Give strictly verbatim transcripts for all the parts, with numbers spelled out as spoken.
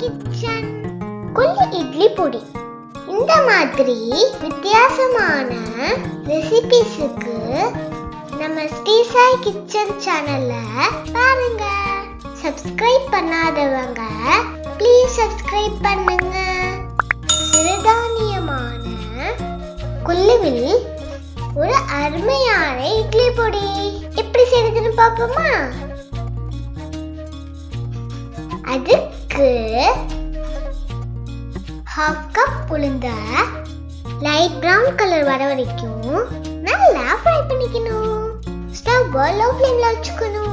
Kitchen. கொல்லு இட்லி பொடி. இந்த மாதிரி வித்தியாசமான ரெசிபிஸ்க்கு நம்ம ஸ்ரீசாய் கிச்சன் சேனல்ல பாருங்க. சப்ஸ்கிரைப் பண்ணாதவங்க ப்ளீஸ் சப்ஸ்கிரைப் பண்ணுங்க. சிறுதானியமான கொல்லுவில் ஒரு அருமையான இட்லி பொடி எப்படி செய்யறதுன்னு பார்ப்போமா? அதுக்கு half கப் உளுந்த லைட் பிரவுன் கலர் வர வரைக்கும் நல்லா ஃப்ரை பண்ணிக்கணும். ஸ்டவ் லோ ஃப்ளேம்ல வச்சுக்கணும்.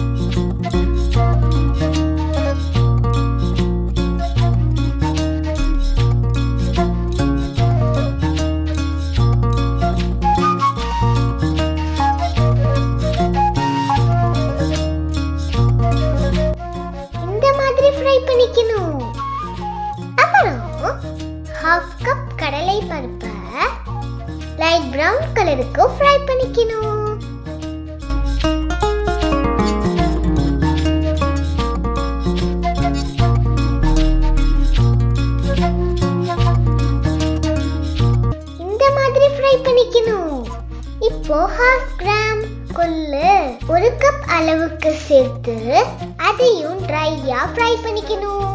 இந்த மாதிரி ஃப்ரை பண்ணிக்கணும். அப்புறம் half கப் கடலை பருப்பை லைட் பிரவுன் கலருக்கு ஃப்ரை பண்ணிக்கணும். இந்த மாதிரி ஃப்ரை பண்ணிக்கணும். இப்போ half கிராம் கொள்ளு ஒரு கப் அளவுக்கு சேர்த்து அதையும் ட்ரையா ஃப்ரை பண்ணிக்கணும்.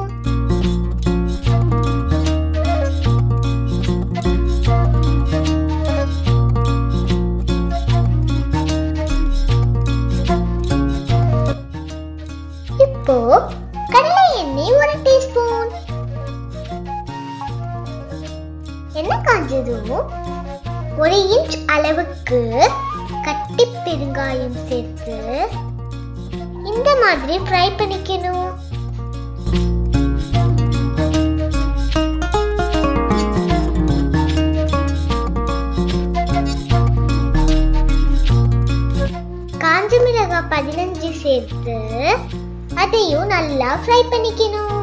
இப்போ கடலை எண்ணெய் ஒரு டீஸ்பூன். எண்ணெய் காஞ்சதும் ஒரு இன்ச் அளவுக்கு கட்டி பெருங்காயம் சேர்த்து இந்த மாதிரி ஃப்ரை பண்ணிக்கணும். காஞ்ச மிளகாய் பதினஞ்சு சேர்த்து அதையும் நல்லா ஃப்ரை பண்ணிக்கணும்.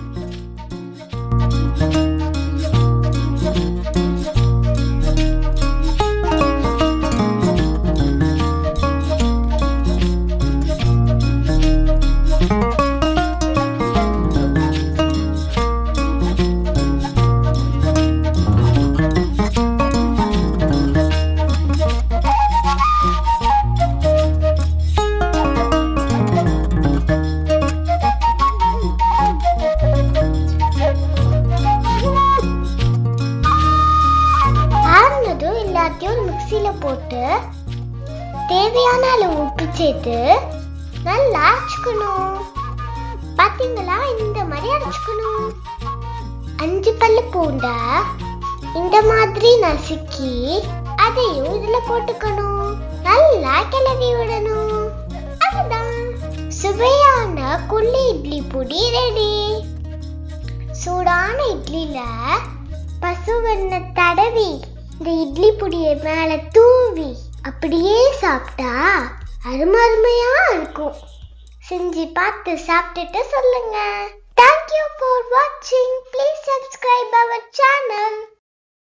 எல்லாத்தையும் மிக்ஸில போட்டு தேவையான அளவு உப்பு சேர்த்து நல்லா அரைச்சுக்கணும். பாத்தீங்களா, இந்த மாதிரி அரைச்சுக்கணும். அஞ்சு பல்லு பூண்டை இந்த மாதிரி நசுக்கி அதையும் இதுல போட்டுக்கணும். நல்லா கிளறி விடணும். அதுதான் சுவையான கொள்ளு இட்லி பொடி ரெடி. சூடான இட்லில பசுவெண்ணெய் தடவி இந்த இட்லி பொடியை மேல தூவி அப்படியே சாப்பிட்டா அருமை அருமையா இருக்கும். செஞ்சு பார்த்து சாப்பிட்டுட்டு சொல்லுங்க. Thank you for watching. Please subscribe our channel.